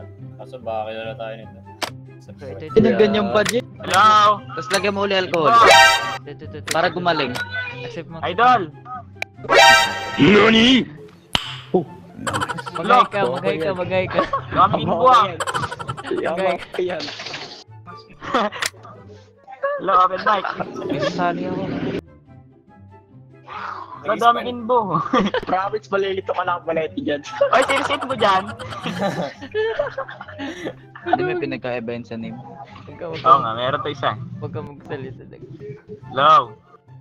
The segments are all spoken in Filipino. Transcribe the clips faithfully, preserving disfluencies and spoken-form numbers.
yan. Kaso baka kilala tayo nito. Ganyan pa, Jay. Hello! Tapos lagyan mo uli alcohol. Para gumaling. Accept mo. Idol! NANI?! Magay ka, magay ka, magay ka. Daming info ah! Magay ka. Yan. Hello, open mic. May sasali ako. Ang daming info. Promise, malilito ka lang maleti dyan. Oy, serious mo dyan? Hindi may pinagkaibahan sa name. Huwag ka, huwag Oo ka. nga, meron to isa. Huwag ka magsalita. Hello!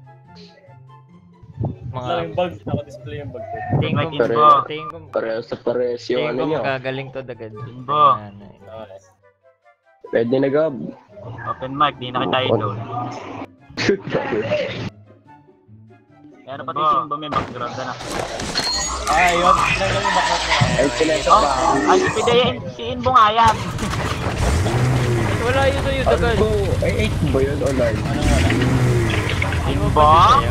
Mga Mga yung bag, naka-display yung bag ko. tingin ko, Like info. tingin ko, Parehas sa parehas yung tingin ano ko nyo. magagaling to dagad. Info. Okay. Pwede na, Gab. Open mic, di na kita idol. Meron pati si Imbo, may background na. Ah, yun. Tinanggal yung background mo. Ay, sila sa Oh, bahay. ay, si Pidaya, si Imbo nga yan. Wala yun sa'yo dagad. Ano? Ay, eight ba yun online? Anong wala? Imbo?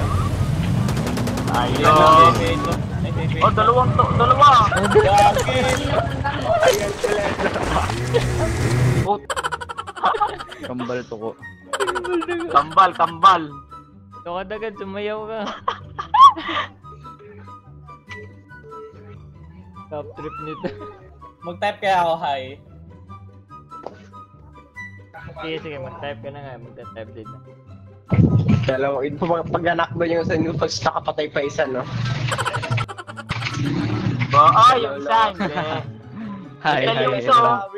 Ayun. Oh, dalawang to, dalawa. Gagi! Ayan sila. Oh, Kambal to ko. kambal, kambal. Ito ka dagad, sumayaw ka. Top trip nito. Mag-type kaya ako, hi. Sige, sige, mag-type ka na nga. Mag-type din na. Dalawa, yun po mga pag-anakbo nyo sa inyo pag nakapatay pa isa, no? Ba, oh, yung isa, hindi. Hi, Ito hi, yung isa, hello. oh.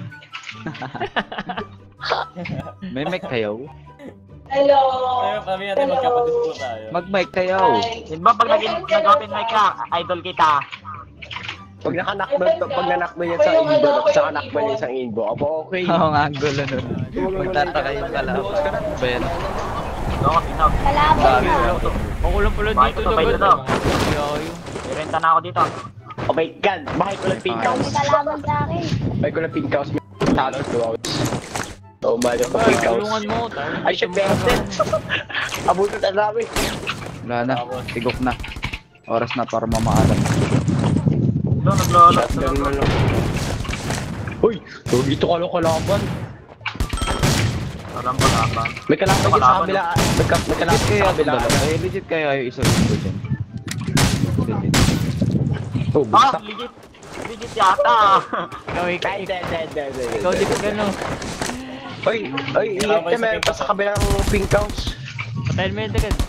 May mic kayo? Ayun, kami natin magkapatid po tayo. Mag-mic kayo. Yun ba, pag nag- nag-open mic ka, idol kita. Pag nakanakbo, pag nanakbo niya sa inbo, sa kanakbo niya sa inbo, abo okay. Oo nga, ang gulo nun. Magtataka yung kalaban. Ba yan? Ito ako, tinaw. Bago. Ako lang pala Bakit dito ito ba dagad. ito? Ayaw. May renta na ako dito. Oh my God, bakit ko lang pink house? Kalaban sa akin. Bakit ko lang pink house? Talos ko house. Oh my God, Ay, pink house. tulungan mo. tayo. Ay, siya beses. Abutan na namin. Wala na. Tigok na. Oras na para mamaalam. Ito, naglolo. Shotgun mo lang. Uy, so dito ka lang kalaban. Walang pag-apan. May kalaban dyan sa kabila. May ka- may kalaban Legit kaya sa itong kabila. dalawa. Eh, legit kaya yung isa dito dyan. Legit. Oh, Ah, basta. legit. Legit yata. Ikaw, ikaw, Ay, hindi, hindi, hindi, hindi. ikaw di ko gano'n. Uy, uy, ingat ka meron pa sa kabilang pink house. Patayin mo yun dagad.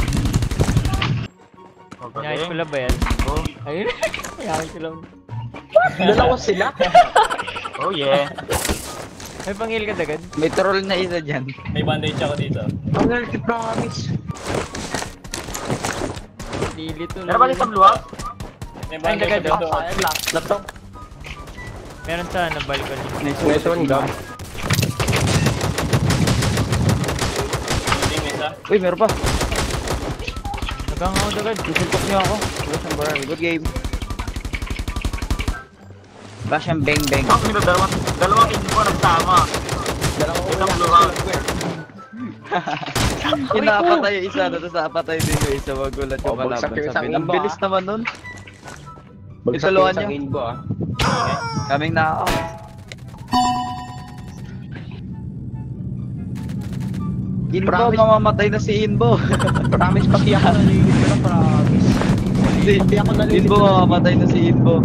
Oh, Nyayos ko galing. lang ba yan? Oh, Ayun. Nyayos ko lang. Dalawa sila. oh yeah. May pangil ka dagad. May troll na isa dyan. May bandage ako dito. Ang healthy promise. Lili to. Meron ba dito sa blue house? May Ay, bandage dagad, ako dito. Ah, sayang lang. Laptop. Meron sa ano, balcony. Nice Next one, Gab. Hindi, may isa. Uy, meron pa. Hanggang ako dagad. Susuntok niyo ako. Wala siyang barrel. Good game. Ba siyang bang bang. Oh, may dalawang, dalawang info nagsama. Dalawa ko Isang lang. blue house. Kinapatay yung isa, tapos napatay din yung isa. Magulat yung Oh, bagsak kalaban. yung isang Sabi, ang inbo, bilis ah. naman nun. Bagsak Itulungan yung isang niyo. inbo, ah. Kaming na ako. Inbo, Promise. mamamatay na si Inbo. Promise, pati ako nalilito na, promise. Hindi, Pati ako nalilito Inbo, na. mamamatay na si Inbo.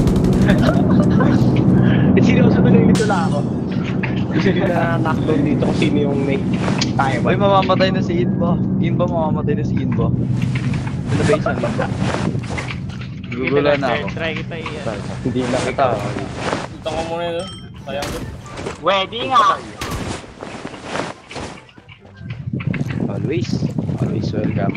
Eh, seryoso nalilito na ako. Kasi hindi na knockdown dito kung sino yung may tayo ba? Uy, mamamatay na si Inbo. Inbo, mamamatay na si Inbo. Innovation lang. Gugula na ako. Try kita iyan. Hindi na kita. Ito ko muna yun. Sayang doon. Wedding nga. Always. Always welcome.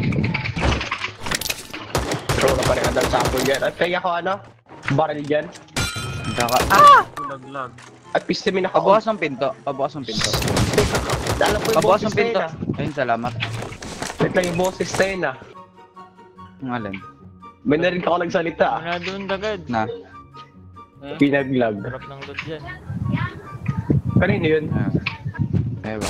Pero wala pa rin ang sapon dyan. At kaya ko ano? Barrel dyan. Kaka... Ah! Laglag. At pistemin ako. Pabukas ng pinto. Pabukas ng pinto. Alam ko yung Pabukas boses ng pinto. na yun, ah. Ayun, salamat. Wait lang yung boses na yun, ah. Ang alin. May narinig ako nagsalita, ah. Wala doon dagad. Na. Hmm? Pinaglag. Sarap ng loot dyan. Kanino yun? Ah. Ewan.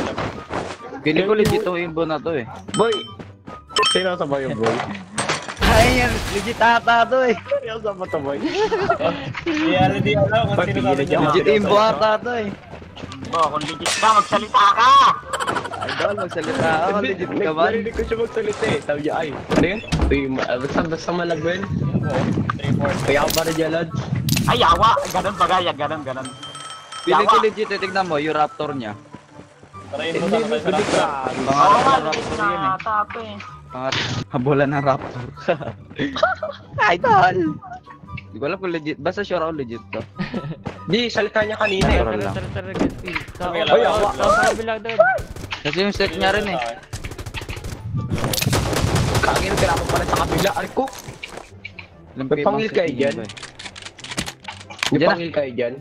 Pili ko legit to Inbo na to eh. Boy! Sino sa ba yung boy? Ay, yan. Legit ata to eh. Seryoso mo to, boy. Di alam, di alam kung sino sabi niya. Legit imbo ata to eh. Bo, kung legit ka, magsalita ka! Idol, magsalita ako. Legit ka ba? Narinig ko siya magsalita eh. Sabi niya, ay, ano yun? Ito yung, ah, basta, basta malagwen. three four. Kaya ako para dyan, lads. Ay, yawa! Ganun ba gaya? Ganun, ganun. Pili ko legit eh. Tignan mo, yung raptor niya. Tarayin Hindi, mo sana hindi, tayo hindi, sa grabe. Oo Pangarap nga, ng legit raptor na yun eh. ata ito eh. Pangarap. Habulan ng raptor. Idol! Hindi ko alam kung legit. Basta sure ako legit to. Di, salita niya kanina eh. Natural lang. Tara, tara, tara, guys. Sa Ay, Ay, awa. sa kabila doon. Kasi yung set niya rin eh. Kagin, kailangan pala sa kabila. Ay ko, Alam May ko yung pangil mga kayo set dyan? niya ba eh. may Diyan na. pangil kayo dyan.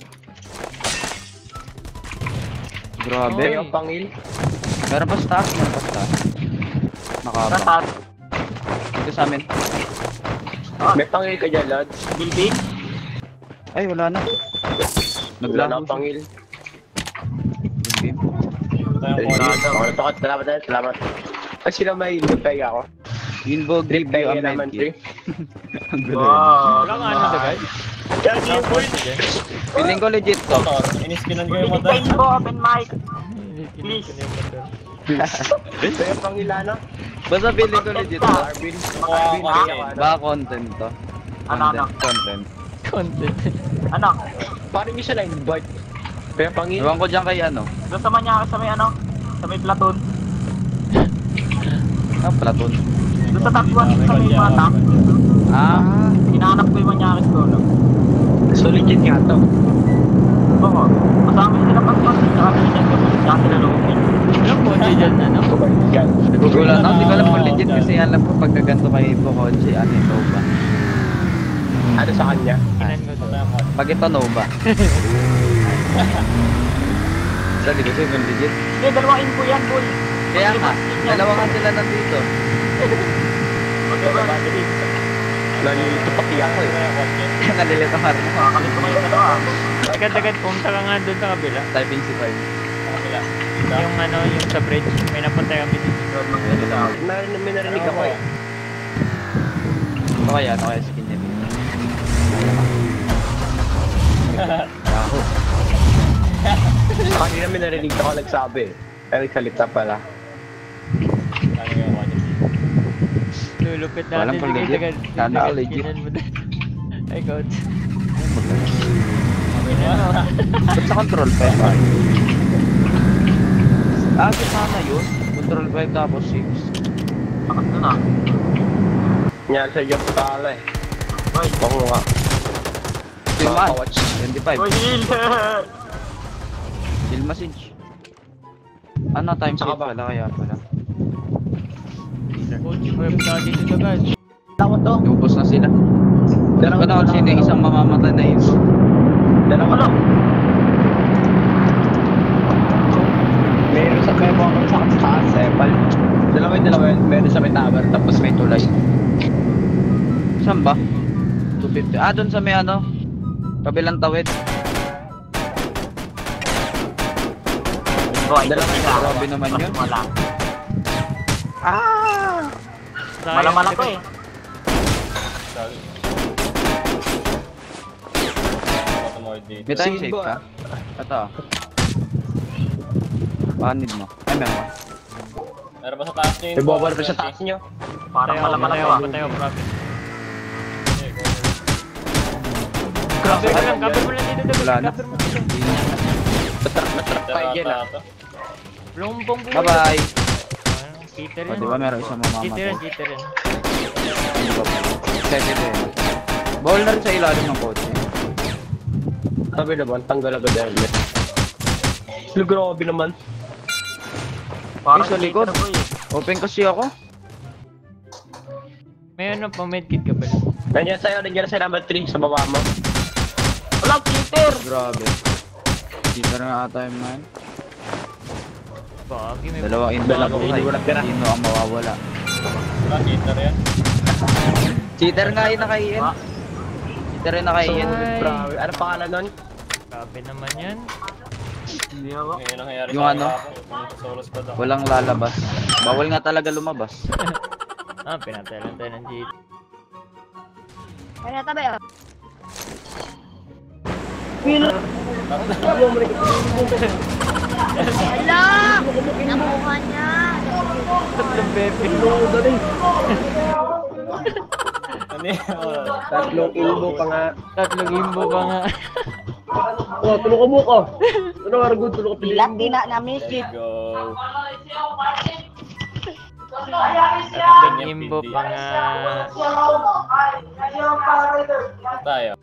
Grabe. Kayo ang pangil. Meron pa staff, meron pa staff. Nakaba. Tatat. Dito sa amin. Ah, May pangil ka dyan, lads. building? Ay, wala na. Wala Naglaho na ang siya. pangil. Good game. Tayo Ay, mo. Salamat ako, salamat tayo, salamat. Ay, sila may lupay ako. Invo, grip Lupay view, naman, amend three. Ang gulo. Wow. Wala nga ano sa guys. Kaya yung boy. Feeling ko legit to. Motor, iniskinan ko yung Legit motor. kayo po, open mic. Please. Ito yung pangilano. Basta feeling ko legit to. Arvin. Mukha Arvin, ako kaya eh. ano. Baka content to. Ano, ano? Content, content. Content. Ano? Parang hindi siya na-invite. Kaya pangil. Iwan ko dyan kay ano. Doon sa manya, sa may ano? Sa may platoon. Ah, platoon. Doon sa tatuan, sa may mata. Ah, Hinahanap ko yung manyakis ko, no? So legit nga to. Oo. Kasama yung sila pag-pag, tsaka sila dyan ko. Tsaka sila looking. Anong kotse dyan na, no? Oh my God. nagugulan ako. Hindi ko alam kung legit kasi alam ko pagkaganto kay Bokochi, ano ito ba? Ano sa kanya? Kinan ko to. Pag ito Nova. Sa di kasi kung legit. Hindi, dalawang info yan, boy. Kaya nga, dalawa nga sila nandito. Magkaba, Nalilito pati ako eh. Nalilito ka rin ako. Kakalit ko kayo dalawa. Agad-agad pumunta ka nga doon sa kabila. Typing si Five. Yung ano, yung sa bridge. May napunta kami dito. May, may narinig ako eh. Ito kaya, ano kaya skin niya? Yahoo. Kanina may narinig ako nagsabi eh. Ay, nagsalita pala. Lulupit Walang natin. kung Sige, legit. agad. Sana Agad, legit. kinan mo doon. Ay, coach. Ba't sa control five ba? Ah, sana yun. Control five tapos six. Bakit na na? Nyari sa job pala eh. Boy, Ako nga. Silman. Makakawatch. twenty-five. boy, heal! Silma Sinch. Ano, time Saka skip ba? pala kaya pala. Coach, web ka dito to, guys. Tama to. Ubus na sila. Dalawa Ano kung sino yung isang mamamatay na yun? Dalawa lang. Meron sa may mga sa taas eh. Pal. Dalawa yung dalawa yun. Meron sa may tower tapos may tulay. Saan ba? two fifty. Ah, dun sa may ano? Kabilang tawid. Boy, Dalawa ito yung sila. grabe naman Mas yun. Wala. Ah! Malamala ko eh. May time Sige save ba? ka? Ito ah. Panid mo. Ay, meron ka. Meron pa sa taas niyo May bobber pa sa taas nyo. Parang Tayo, malamala tayo, ko ah. tayo, profit. Grabe Cover mo lang, cover mo lang dito, David. Wala na. Cover mo dito. Natrap, natrap kayo dyan ah. Lumbong buhay. Bye-bye! Ah, Cheater O, yan. di ba meron isang Cheater mamamatay? yan, cheater yan. Second din. Bawal na rin sa ilalim ng kotse. Sabi naman, tanggal agad yung helmet. Sila grabe naman. Parang Ay, sa likod. cheater, boy. Open kasi ako. May ano pa, medkit ka ba? Nandiyan sa'yo, nandiyan sa number three sa baba mo. Wala, cheater! Grabe. Cheater na ata yung man. Bagi, may Dalawang in Dalawang buhay. hindi ko natira. Sino ang mawawala? Wala, cheater yan. Cheater nga yun naka-in. Ah. Cheater yung naka-in. Ay. Grabe. Ano pangalan nun? Grabe naman yan. Hindi ako. Ngayon ang nangyari Yung sa ano? akin, yung sa solo squad ako. Walang lalabas. Bawal nga talaga lumabas. Ah, pinatay lang tayo ng cheat. Kaya tabi ah. Hala! Nakuha niya. Tatlong bebe. Ano yun? Oh. Tatlong ilbo pa nga. Tatlong imbo pa nga. Oh, tulog ko buko. Tulog argo, tulog ko Dilat di na namin shit. Let's go. Tatlong imbo pa nga. Tayo.